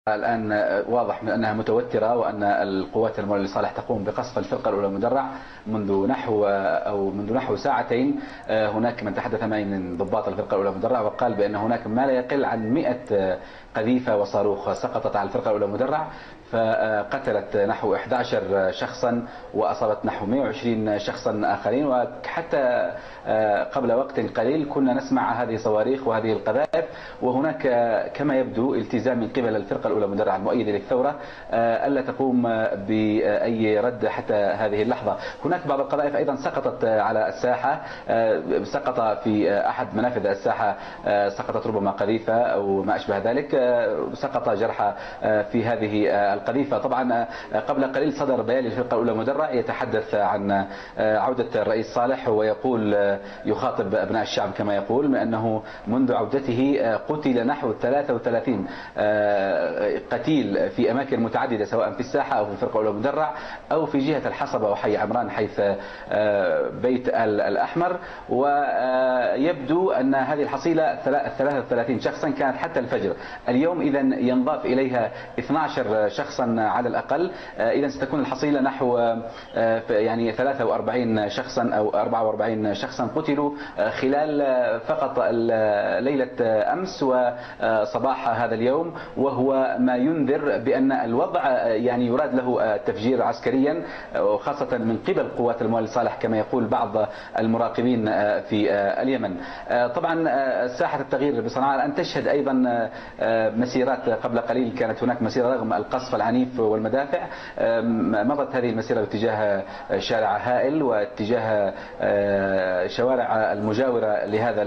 الآن واضح من أنها متوترة وأن القوات المولية لصالح تقوم بقصف الفرقة الأولى المدرع منذ نحو ساعتين. هناك من تحدث معي من ضباط الفرقة الأولى المدرع وقال بأن هناك ما لا يقل عن 100 قذيفة وصاروخ سقطت على الفرقة الأولى المدرع، فقتلت نحو 11 شخصا وأصابت نحو 120 شخصا آخرين. وحتى قبل وقت قليل كنا نسمع هذه الصواريخ وهذه القذائف، وهناك كما يبدو التزام من قبل الفرقة الأولى المدرعة المؤيدة للثورة ألا تقوم بأي رد حتى هذه اللحظة. هناك بعض القذائف أيضا سقطت على الساحة، سقط في أحد منافذ الساحة، سقطت ربما قذيفة أو ما أشبه ذلك، سقط جرحى في هذه القذيفة. طبعا قبل قليل صدر بيان للفرقة الأولى المدرعة يتحدث عن عودة الرئيس صالح، ويقول يخاطب أبناء الشعب كما يقول من أنه منذ عودته قتل نحو 33 قتيل في أماكن متعددة، سواء في الساحة أو في الفرقة الأولى المدرع أو في جهة الحصبة وحي عمران حيث بيت الأحمر. ويبدو أن هذه الحصيلة 33 شخصا كانت حتى الفجر اليوم، إذا ينضاف إليها 12 شخصا على الأقل، إذا ستكون الحصيلة نحو يعني 43 شخصا أو 44 شخصا قتلوا خلال فقط ليلة أمس وصباح هذا اليوم، وهو ما ينذر بأن الوضع يعني يراد له تفجير عسكريا، وخاصة من قبل قوات المولى لصالح كما يقول بعض المراقبين في اليمن. طبعا ساحة التغيير بصنعاء الآن تشهد أيضا مسيرات. قبل قليل كانت هناك مسيرة رغم القصف العنيف والمدافع، مضت هذه المسيرة باتجاه شارع هائل واتجاه شوارع المجاورة لهذا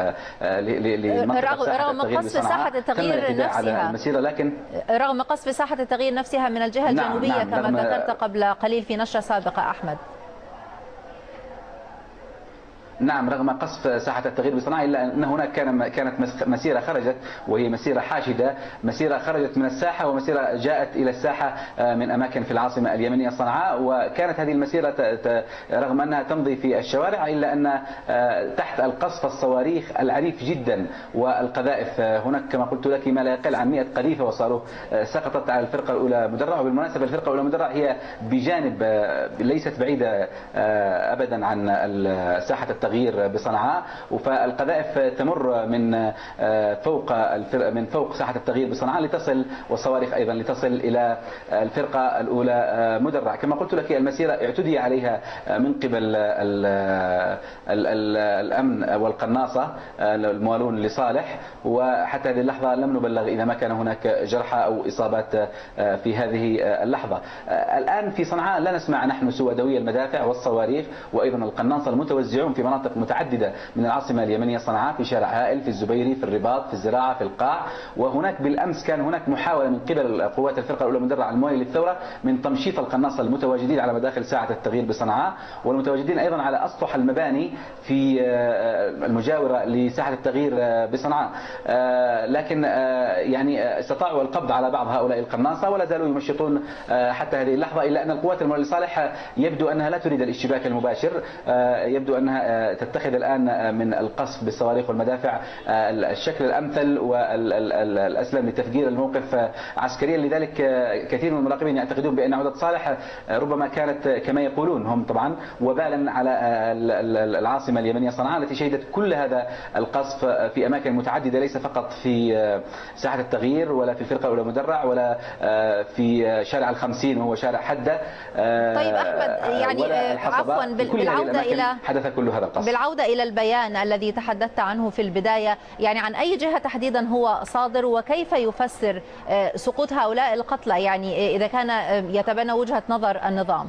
رغم قصف ساحة التغيير نفسها، لكن رغم قصف ساحة التغيير نفسها من الجهة الجنوبية كما ذكرت قبل قليل في نشرة سابقة أحمد. نعم، رغم قصف ساحة التغيير بصنعاء إلا أن هناك كانت مسيرة خرجت، وهي مسيرة حاشدة، مسيرة خرجت من الساحة ومسيرة جاءت إلى الساحة من أماكن في العاصمة اليمنية صنعاء. وكانت هذه المسيرة رغم أنها تمضي في الشوارع إلا أن تحت القصف الصواريخ العنيف جدا والقذائف هناك كما قلت لك ما لا يقل عن 100 قذيفة وصاروخ سقطت على الفرقة الأولى مدرعة. وبالمناسبة الفرقة الأولى مدرعة هي بجانب ليست بعيدة أبدا عن ساحة التغيير بصنعاء، فالقذائف تمر من فوق ساحة التغيير بصنعاء لتصل، والصواريخ أيضا لتصل إلى الفرقة الأولى مدرعة. كما قلت لك المسيرة اعتدي عليها من قبل الأمن والقناصة الموالون لصالح، وحتى هذه اللحظة لم نبلغ إذا ما كان هناك جرحى أو إصابات في هذه اللحظة. الآن في صنعاء لا نسمع نحن سوى دوي المدافع والصواريخ وأيضا القناصة المتوزعون في مناطق متعددة من العاصمة اليمنية صنعاء، في شارع هائل، في الزبيري، في الرباط، في الزراعة، في القاع. وهناك بالأمس كان هناك محاولة من قبل قوات الفرقة الأولى مدرعة الموالية للثورة من تمشيط القناصة المتواجدين على مداخل ساحة التغيير بصنعاء، والمتواجدين أيضا على أسطح المباني في المجاورة لساحة التغيير بصنعاء. لكن يعني استطاعوا القبض على بعض هؤلاء القناصة ولا زالوا يمشطون حتى هذه اللحظة، إلا أن القوات المولية لصالح يبدو أنها لا تريد الاشتباك المباشر، يبدو أنها تتخذ الآن من القصف بالصواريخ والمدافع الشكل الأمثل والأسلم لتفجير الموقف عسكريا. لذلك كثير من المراقبين يعتقدون بأن عودة صالح ربما كانت كما يقولون هم طبعا وبالا على العاصمة اليمنية صنعاء التي شهدت كل هذا القصف في أماكن متعددة، ليس فقط في ساحة التغيير ولا في الفرقة الأولى مدرع ولا في شارع الخمسين وهو شارع حدة. طيب أحمد، يعني عفوا بالعودة إلى البيان الذي تحدثت عنه في البداية، يعني عن أي جهة تحديدا هو صادر وكيف يفسر سقوط هؤلاء القتلى، يعني إذا كان يتبنى وجهة نظر النظام؟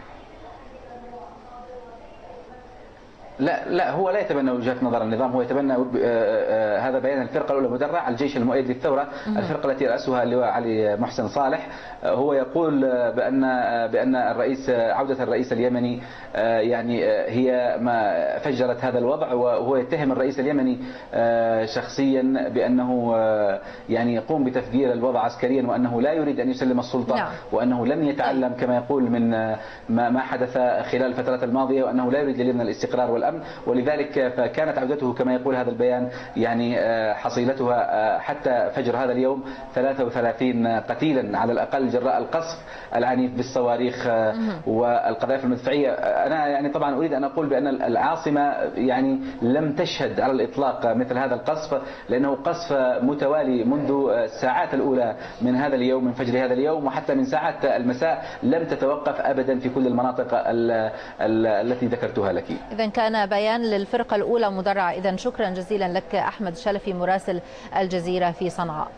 لا هو لا يتبنى وجهة نظر النظام، هو يتبنى هذا بيان الفرقة الأولى مدرع الجيش المؤيد للثورة، الفرقة التي رأسها اللواء علي محسن صالح. هو يقول بأن عودة الرئيس اليمني يعني هي ما فجرت هذا الوضع، وهو يتهم الرئيس اليمني شخصيا بأنه يعني يقوم بتفجير الوضع عسكريا، وأنه لا يريد أن يسلم السلطة، وأنه لن يتعلم كما يقول من ما حدث خلال الفترات الماضية، وأنه لا يريد لليبيا الاستقرار والأمن الأمن، ولذلك فكانت عودته كما يقول هذا البيان يعني حصيلتها حتى فجر هذا اليوم 33 قتيلا على الأقل جراء القصف العنيف بالصواريخ والقذائف المدفعية. أنا يعني طبعا أريد أن أقول بأن العاصمة يعني لم تشهد على الإطلاق مثل هذا القصف، لأنه قصف متوالي منذ الساعات الأولى من هذا اليوم، من فجر هذا اليوم، وحتى من ساعات المساء لم تتوقف أبدا في كل المناطق التي ذكرتها لك. إذا كان بيان للفرقة الأولى مدرعة. إذا شكرا جزيلا لك أحمد شلفي مراسل الجزيرة في صنعاء.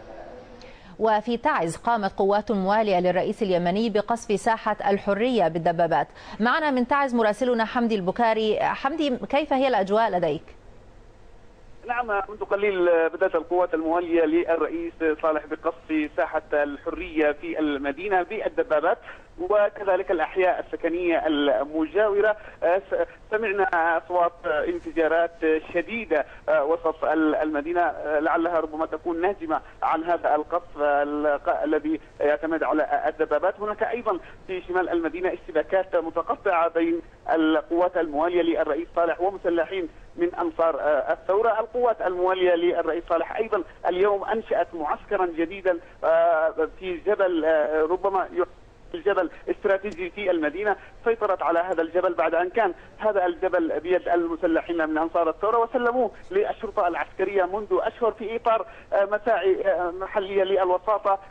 وفي تعز قامت قوات موالية للرئيس اليمني بقصف ساحة الحرية بالدبابات. معنا من تعز مراسلنا حمدي البكاري. حمدي، كيف هي الأجواء لديك؟ نعم، منذ قليل بدأت القوات الموالية للرئيس صالح بقصف ساحة الحرية في المدينة بالدبابات وكذلك الأحياء السكنية المجاورة. سمعنا أصوات انفجارات شديدة وسط المدينة، لعلها ربما تكون ناجمة عن هذا القصف الذي يعتمد على الدبابات. هناك أيضا في شمال المدينة اشتباكات متقطعة بين القوات الموالية للرئيس صالح ومسلحين من أنصار الثورة. القوات الموالية للرئيس صالح أيضا اليوم أنشأت معسكرا جديدا في جبل، ربما الجبل استراتيجي في المدينة. سيطرت على هذا الجبل بعد أن كان هذا الجبل بيد المسلحين من أنصار الثورة، وسلموه للشرطة العسكرية منذ أشهر في إطار مساعي محلية للوساطة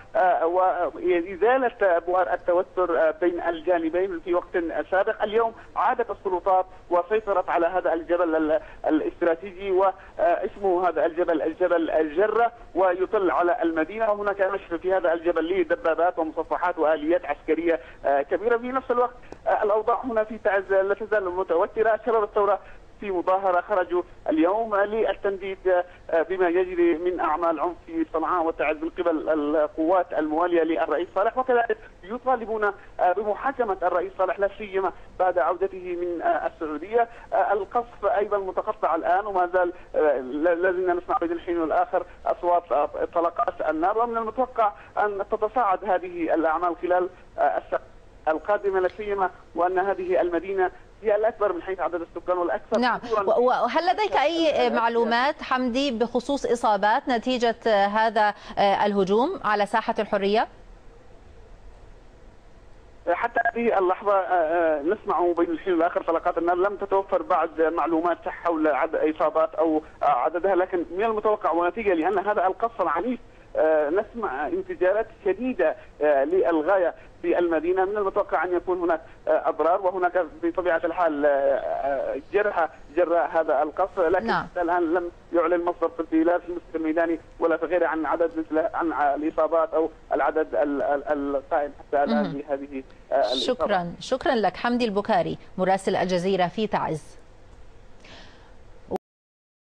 وإزالة بؤر التوتر بين الجانبين في وقت سابق. اليوم عادت السلطات وسيطرت على هذا الجبل الاستراتيجي، واسمه هذا الجبل الجبل الجرة، ويطل على المدينة. وهناك نشر في هذا الجبل لدبابات ومصفحات وآليات عسكرية كبيرة. في نفس الوقت الأوضاع هنا في تعز لا تزال متوترة. شباب الثورة في مظاهرة خرجوا اليوم للتنديد بما يجري من أعمال عنف في صنعاء وتعز من قبل القوات الموالية للرئيس صالح، وكذلك يطالبون بمحاكمة الرئيس صالح لا سيما بعد عودته من السعودية. القصف أيضا متقطع الآن وما زال لازلنا نسمع بين الحين والآخر أصوات طلقات النار، ومن المتوقع أن تتصاعد هذه الأعمال خلال الساعات القادمة لا سيما وأن هذه المدينة هي الأكبر من حيث عدد السكان والأكثر. نعم، وهل لديك أي معلومات حمدي بخصوص إصابات نتيجة هذا الهجوم على ساحة الحرية؟ حتى هذه اللحظة نسمع بين الحين والآخر طلقات النار. لم تتوفر بعد معلومات حول عدد إصابات أو عددها، لكن من المتوقع ونتيجة لأن هذا القصف العنيف نسمع انفجارات شديدة للغاية في المدينة. من المتوقع أن يكون هناك أضرار وهناك بطبيعة الحال جرحى جراء هذا القصف، لكن حتى الآن لم يعلن مصدر طبي لا في المستشفى الميداني ولا في غيره عن عدد عن الإصابات أو العدد القائم حتى الآن بهذه الإصابات. شكرا لك حمدي البكاري مراسل الجزيرة في تعز.